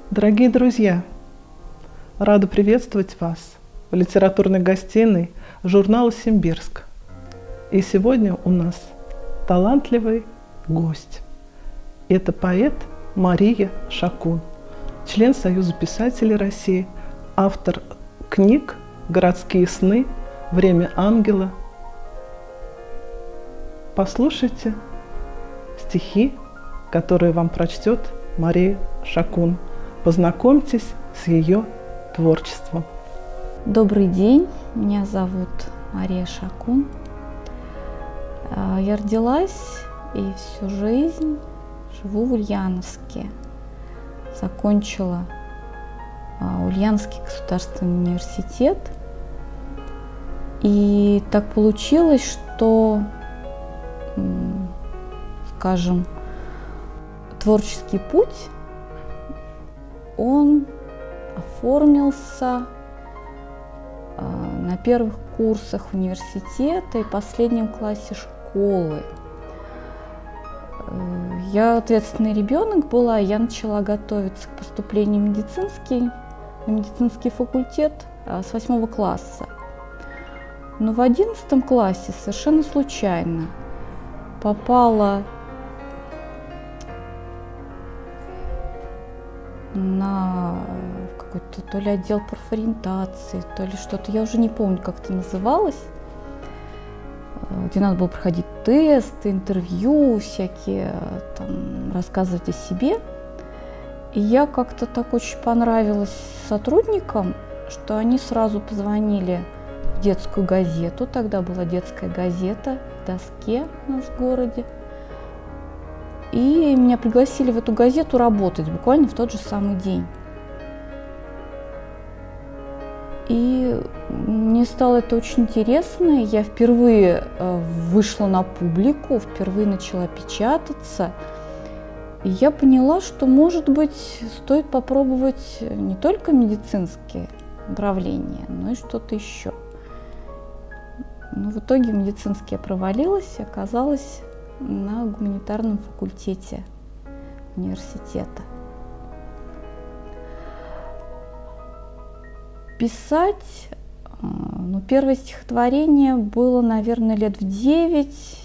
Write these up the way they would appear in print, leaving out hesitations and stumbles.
Дорогие друзья, рада приветствовать вас в литературной гостиной журнала «Симбирск». И сегодня у нас талантливый гость. Это поэт Мария Шакун, член Союза писателей России, автор книг «Городские сны», «Время ангела». Послушайте стихи, которые вам прочтет Мария Шакун. Познакомьтесь с ее творчеством. Добрый день, меня зовут Мария Шакун. Я родилась и всю жизнь живу в Ульяновске. Закончила Ульяновский государственный университет. И так получилось, что, скажем, творческий путь, он оформился на первых курсах университета и последнем классе школы. Я ответственный ребенок была, я начала готовиться к поступлению на медицинский факультет с 8 класса. Но в 11 классе совершенно случайно попала на какой-то то ли отдел профориентации, то ли что-то, я уже не помню, как это называлось, где надо было проходить тесты, интервью всякие, там, рассказывать о себе. И я как-то так очень понравилась сотрудникам, что они сразу позвонили в детскую газету, тогда была детская газета в Доске у нас в городе, и меня пригласили в эту газету работать буквально в тот же самый день. И мне стало это очень интересно. Я впервые вышла на публику, впервые начала печататься. И я поняла, что, может быть, стоит попробовать не только медицинские направления, но и что-то еще. Но в итоге медицинский я провалилась и оказалась на гуманитарном факультете университета. Писать, первое стихотворение было, наверное, лет в 9.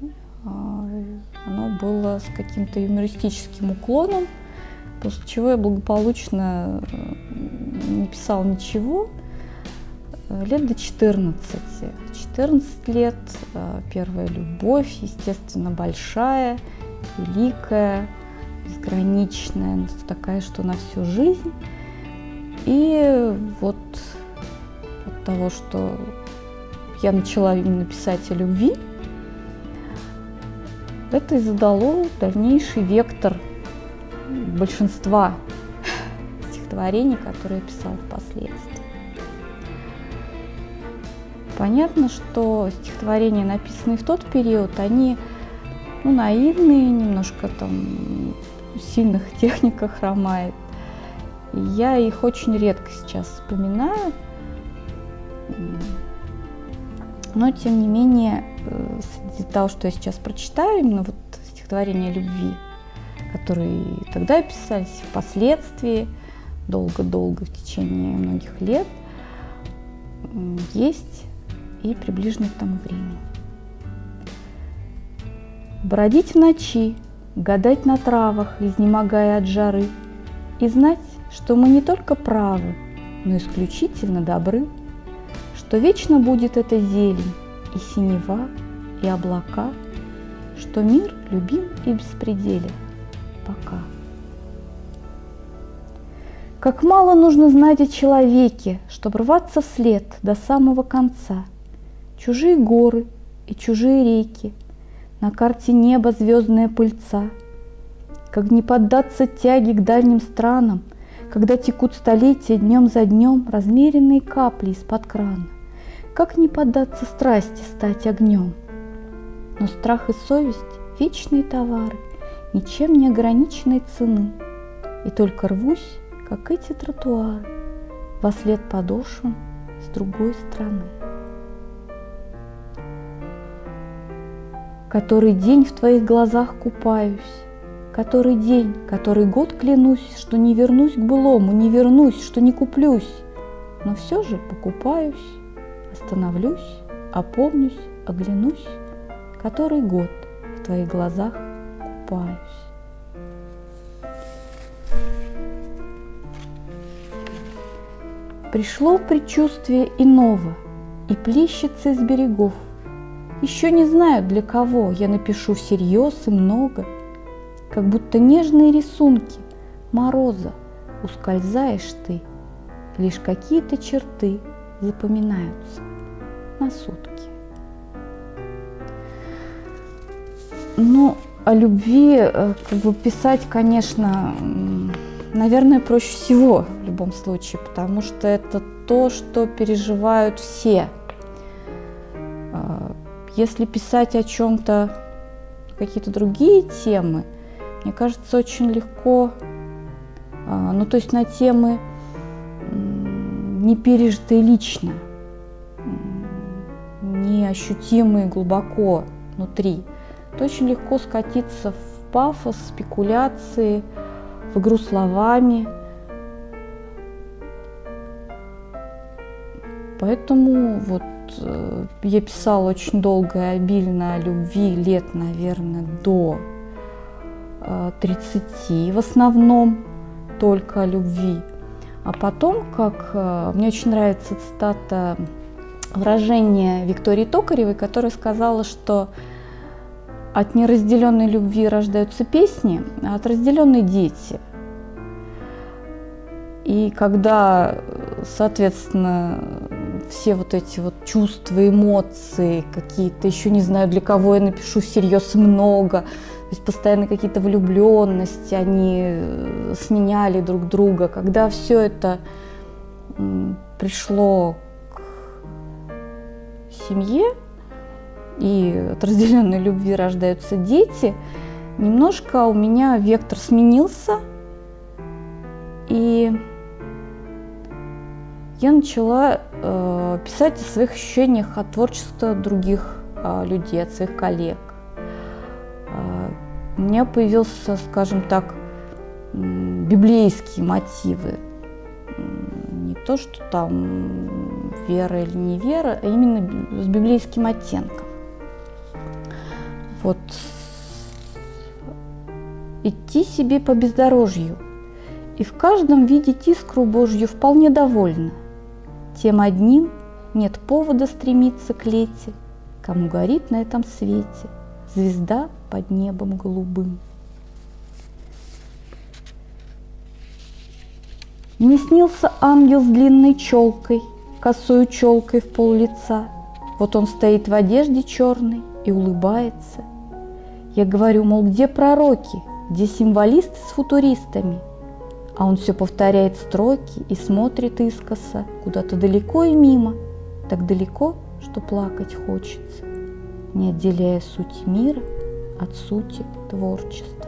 Оно было с каким-то юмористическим уклоном, после чего я благополучно не писала ничего. Лет до 14. 14 лет, первая любовь, естественно, большая, великая, безграничная, такая, что на всю жизнь. И вот от того, что я начала именно писать о любви, это и задало дальнейший вектор большинства стихотворений, которые я писала впоследствии. Понятно, что стихотворения, написанные в тот период, они наивные, немножко там в сильных техниках хромает. И я их очень редко сейчас вспоминаю. Но, тем не менее, среди того, что я сейчас прочитаю, именно вот стихотворения любви, которые тогда писались, впоследствии, долго-долго, в течение многих лет, есть и приближены к тому времени. Бродить в ночи, гадать на травах, изнемогая от жары, и знать, что мы не только правы, но исключительно добры, что вечно будет эта зелень, и синева, и облака, что мир любим и беспределен. Пока. Как мало нужно знать о человеке, чтобы рваться вслед до самого конца. Чужие горы и чужие реки, на карте неба звездная пыльца. Как не поддаться тяге к дальним странам, когда текут столетия днем за днем размеренные капли из-под крана. Как не поддаться страсти стать огнем? Но страх и совесть – вечные товары, ничем не ограниченной цены. И только рвусь, как эти тротуары, вослед подошвам с другой стороны. Который день в твоих глазах купаюсь, который день, который год клянусь, что не вернусь к былому, не вернусь, что не куплюсь. Но все же покупаюсь, остановлюсь, опомнюсь, оглянусь, который год в твоих глазах купаюсь. Пришло предчувствие иного и плещется из берегов. Еще не знаю, для кого я напишу всерьез и много, как будто нежные рисунки мороза ускользаешь ты, лишь какие-то черты запоминаются на сутки. Ну, о любви писать, конечно, наверное, проще всего в любом случае, потому что это то, что переживают все. Если писать о чем-то, какие-то другие темы, мне кажется, очень легко, ну то есть на темы не пережитые лично, не ощутимые глубоко внутри, то очень легко скатиться в пафос, спекуляции, в игру словами. Поэтому вот я писала очень долго и обильно о любви лет, наверное, до 30, в основном только о любви. А потом, как мне очень нравится цитата, выражение Виктории Токаревой, которая сказала, что от неразделенной любви рождаются песни, а от разделенной дети. И когда, соответственно, все вот эти вот чувства, эмоции какие-то, еще не знаю, для кого я напишу всерьез много, то есть постоянно какие-то влюбленности, они сменяли друг друга. Когда все это пришло к семье, и от разделенной любви рождаются дети, немножко у меня вектор сменился, и я начала писать о своих ощущениях от творчества других людей, от своих коллег. У меня появился, скажем так, библейские мотивы. Не то, что там вера или не вера, а именно с библейским оттенком. Вот идти себе по бездорожью и в каждом видеть искру Божью вполне довольна. Тем одним нет повода стремиться к лете, кому горит на этом свете звезда под небом голубым. Мне снился ангел с длинной челкой, косою челкой в пол лица. Вот он стоит в одежде черной и улыбается. Я говорю, мол, где пророки, где символисты с футуристами? А он все повторяет строки и смотрит искоса куда-то далеко и мимо, так далеко, что плакать хочется, не отделяя сути мира от сути творчества.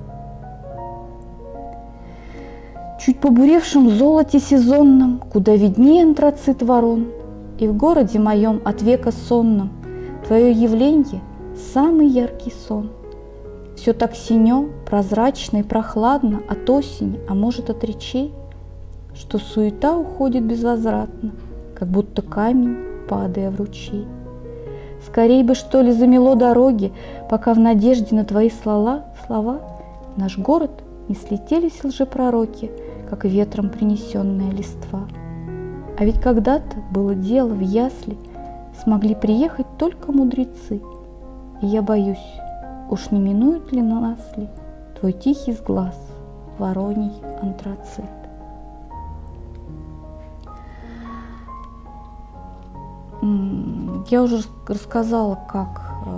Чуть побуревшем золоте сезонном, куда виднее антрацит ворон, и в городе моем от века сонном твое явление — самый яркий сон. Все так синё, прозрачно и прохладно от осени, а может от речей, что суета уходит безвозвратно, как будто камень, падая в ручей. Скорей бы, что ли, замело дороги, пока в надежде на твои слова в наш город не слетелись лжепророки, как ветром принесенная листва. А ведь когда-то было дело в ясли, смогли приехать только мудрецы. И я боюсь, уж не минует ли на нас ли твой тихий сглаз, вороний антрацит. Я уже рассказала, как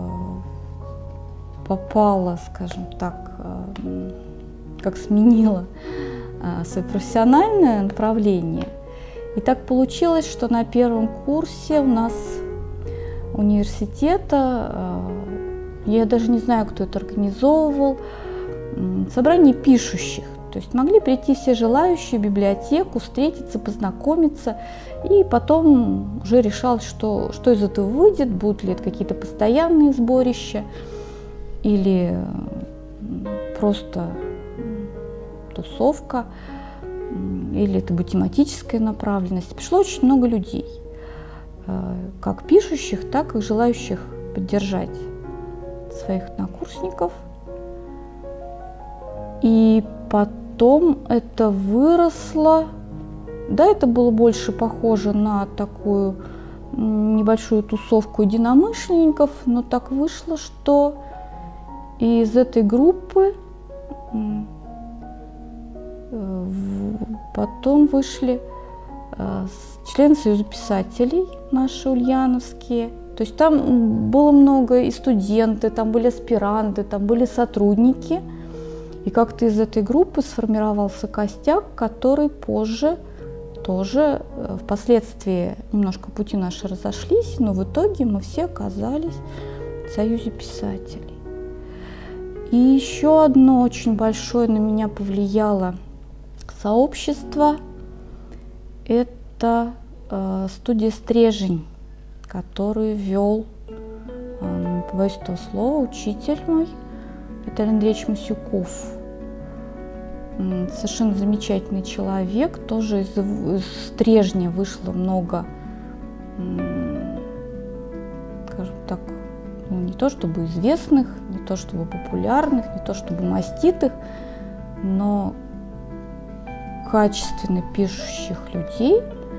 попала, скажем так, как сменила свое профессиональное направление. И так получилось, что на первом курсе у нас университета, я даже не знаю, кто это организовывал, собрание пишущих. То есть могли прийти все желающие в библиотеку, встретиться, познакомиться, и потом уже решалось, что из этого выйдет, будут ли это какие-то постоянные сборища, или просто тусовка, или это бы тематическая направленность. Пришло очень много людей, как пишущих, так и желающих поддержать своих однокурсников. И потом это выросло. Да, это было больше похоже на такую небольшую тусовку единомышленников, но так вышло, что из этой группы потом вышли члены Союза писателей наши ульяновские. То есть там было много и студенты, там были аспиранты, там были сотрудники. И как-то из этой группы сформировался костяк, который позже тоже, впоследствии немножко пути наши разошлись, но в итоге мы все оказались в Союзе писателей. И еще одно очень большое на меня повлияло сообщество – это студия «Стрежень», которую вел, не побоюсь этого слова, учитель мой Виталий Андреевич Масюков. Совершенно замечательный человек, тоже из «Стрежня» вышло много, скажем так, ну, не то чтобы известных, не то чтобы популярных, не то чтобы маститых, но качественно пишущих людей.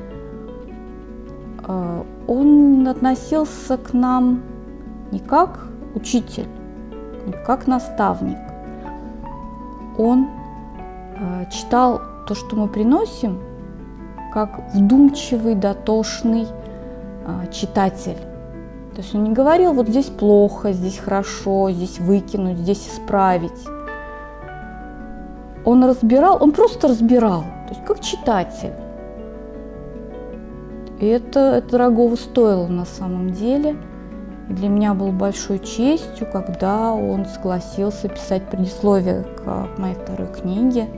Он относился к нам не как учитель, не как наставник. Он читал то, что мы приносим, как вдумчивый, дотошный читатель. То есть он не говорил, вот здесь плохо, здесь хорошо, здесь выкинуть, здесь исправить. Он разбирал, он просто разбирал, то есть как читатель. И это дорогого стоило на самом деле. И для меня было большой честью, когда он согласился писать предисловие к моей второй книге.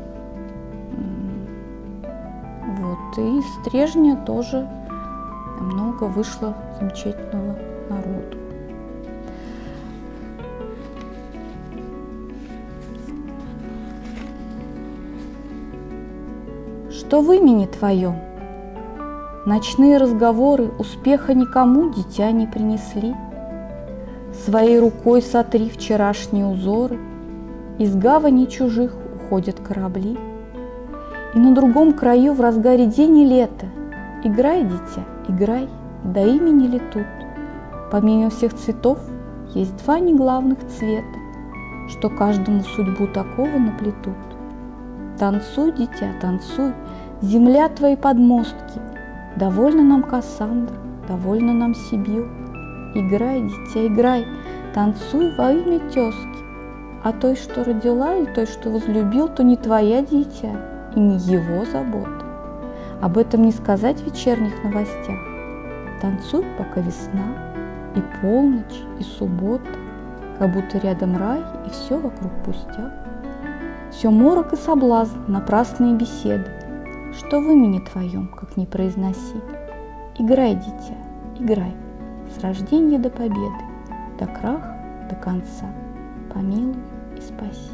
Вот. И из «Стрежня» тоже много вышло замечательного народу. Что в имени твоем? Ночные разговоры успеха никому, дитя, не принесли. Своей рукой сотри вчерашние узоры, из гавани чужих уходят корабли. И на другом краю в разгаре день и лето играй, дитя, играй, до имени ли тут. Помимо всех цветов есть два неглавных цвета, что каждому судьбу такого наплетут. Танцуй, дитя, танцуй, земля твои подмостки, довольно нам Кассандра, довольно нам Сибил. Играй, дитя, играй, танцуй во имя тезки. А той, что родила, или той, что возлюбил, то не твоя, дитя, и не его забота. Об этом не сказать в вечерних новостях. Танцуй, пока весна, и полночь, и суббота, как будто рядом рай, и все вокруг пустяк. Все морок и соблазн, напрасные беседы. Что в имени твоем, как не произноси. Играй, дитя, играй, с рождения до победы, до краха, до конца. Помилуй и спаси.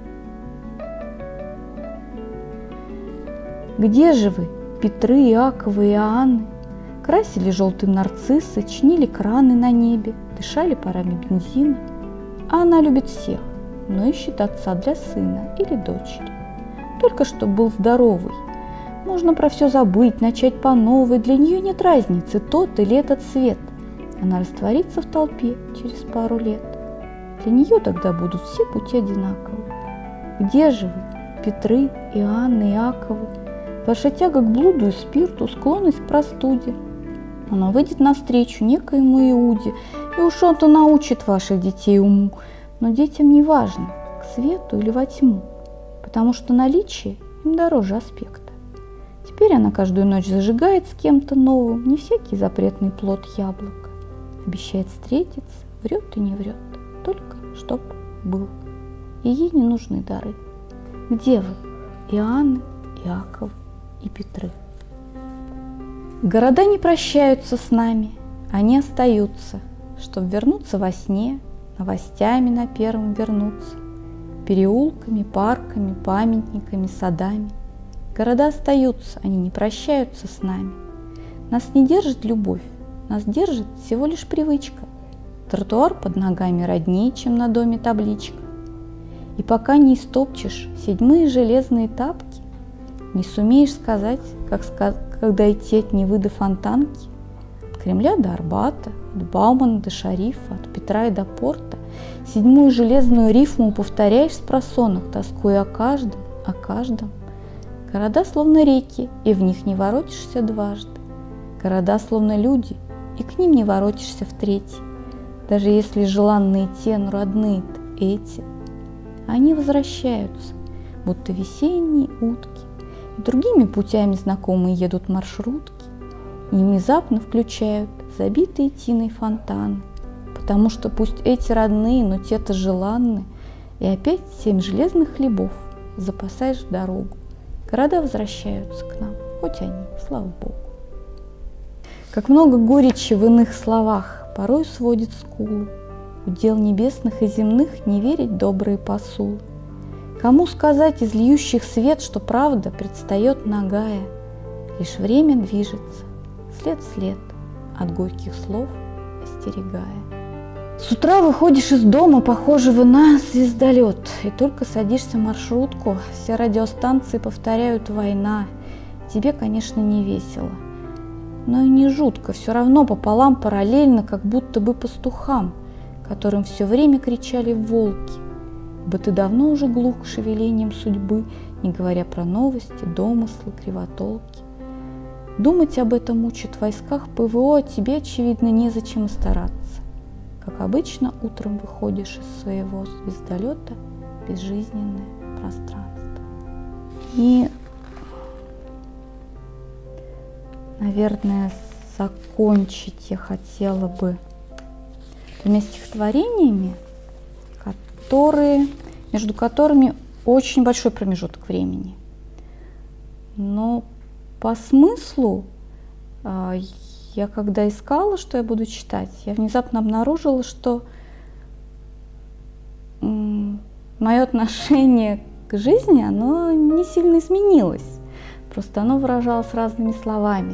Где же вы, Петры, Иаковы и Иоанны? Красили желтым нарциссы, чинили краны на небе, дышали парами бензина. А она любит всех, но ищет отца для сына или дочери. Только чтобы был здоровый. Можно про все забыть, начать по новой. Для нее нет разницы, тот или этот свет. Она растворится в толпе через пару лет. Для нее тогда будут все пути одинаковы. Где же вы, Петры, Иоанны, Иаковы? Ваша тяга к блуду и спирту, склонность к простуде. Она выйдет навстречу некоему Иуде, и уж он-то научит ваших детей уму. Но детям не важно, к свету или во тьму, потому что наличие им дороже аспекта. Теперь она каждую ночь зажигает с кем-то новым, не всякий запретный плод яблока. Обещает встретиться, врет и не врет, только чтоб был. И ей не нужны дары. Где вы, Иоанны, Иаковы и Петры? Города не прощаются с нами, они остаются, чтоб вернуться во сне, новостями на первом вернуться. переулками, парками, памятниками, садами. Города остаются, они не прощаются с нами. Нас не держит любовь, нас держит всего лишь привычка. Тротуар под ногами роднее, чем на доме табличка. И пока не истопчешь 7 железные тапки, не сумеешь сказать, как дойти от Невы до Фонтанки, от Кремля до Арбата, от Баумана до Шарифа, от Петра и до Порта, 7 железную рифму повторяешь спросонок, тоскуя о каждом. Города словно реки, и в них не воротишься дважды. Города словно люди, и к ним не воротишься в третий. Даже если желанные те, но родные-то эти, они возвращаются, будто весенние утки, и другими путями знакомые едут маршрутки, и внезапно включают забитые тиной фонтаны, потому что пусть эти родные, но те-то желанны, и опять 7 железных хлебов запасаешь в дорогу. Города возвращаются к нам, хоть они, слава Богу. Как много горечи в иных словах порой сводит скулы. Удел небесных и земных не верить добрые посулы. Кому сказать из льющих свет, что правда предстает нагая? Лишь время движется, след в след, от горьких слов остерегая. С утра выходишь из дома, похожего на звездолет, и только садишься в маршрутку, все радиостанции повторяют «война». Тебе, конечно, не весело, но и не жутко, все равно пополам параллельно, как будто бы пастухам, которым все время кричали волки, ибо ты давно уже глух к шевелениям судьбы, не говоря про новости, домыслы, кривотолки. Думать об этом учат в войсках ПВО, а тебе, очевидно, незачем и стараться. Как обычно, утром выходишь из своего звездолета в безжизненное пространство. И, наверное, закончить я хотела бы 2 стихотворениями, между которыми очень большой промежуток времени. Но по смыслу я когда искала, что я буду читать, я внезапно обнаружила, что мое отношение к жизни, оно не сильно изменилось. Просто оно выражалось разными словами.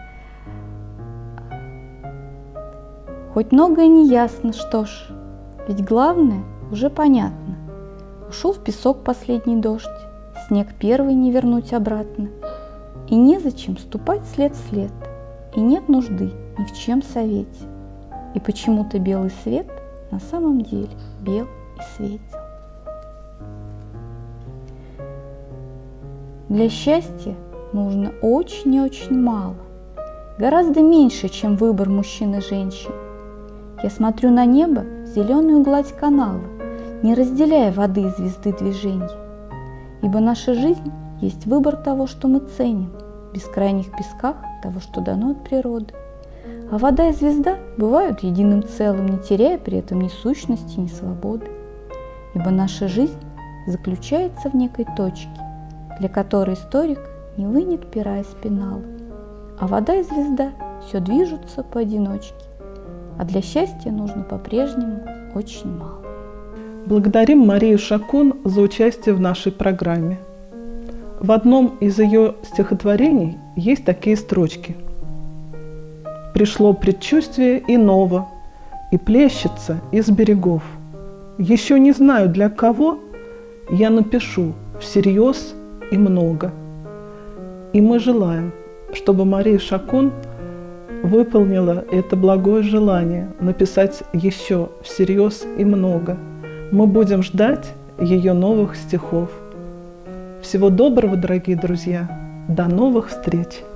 Хоть многое не ясно, что ж, ведь главное уже понятно. Ушел в песок последний дождь, снег первый не вернуть обратно. И незачем ступать след в след, и нет нужды ни в чем совете. И почему-то белый свет на самом деле бел и светел. Для счастья нужно очень и очень мало, гораздо меньше, чем выбор мужчин и женщин. Я смотрю на небо, зеленую гладь канала, не разделяя воды и звезды движения. Ибо наша жизнь есть выбор того, что мы ценим, в бескрайних песках того, что дано от природы. А вода и звезда бывают единым целым, не теряя при этом ни сущности, ни свободы. Ибо наша жизнь заключается в некой точке, для которой историк не вынет пера из пенала. А вода и звезда все движутся поодиночке, а для счастья нужно по-прежнему очень мало. Благодарим Марию Шакун за участие в нашей программе. В одном из ее стихотворений есть такие строчки. «Пришло предчувствие иного, и плещется из берегов. Еще не знаю для кого, я напишу всерьез и много». И мы желаем, чтобы Мария Шакун выполнила это благое желание написать еще всерьез и много. Мы будем ждать ее новых стихов. Всего доброго, дорогие друзья! До новых встреч!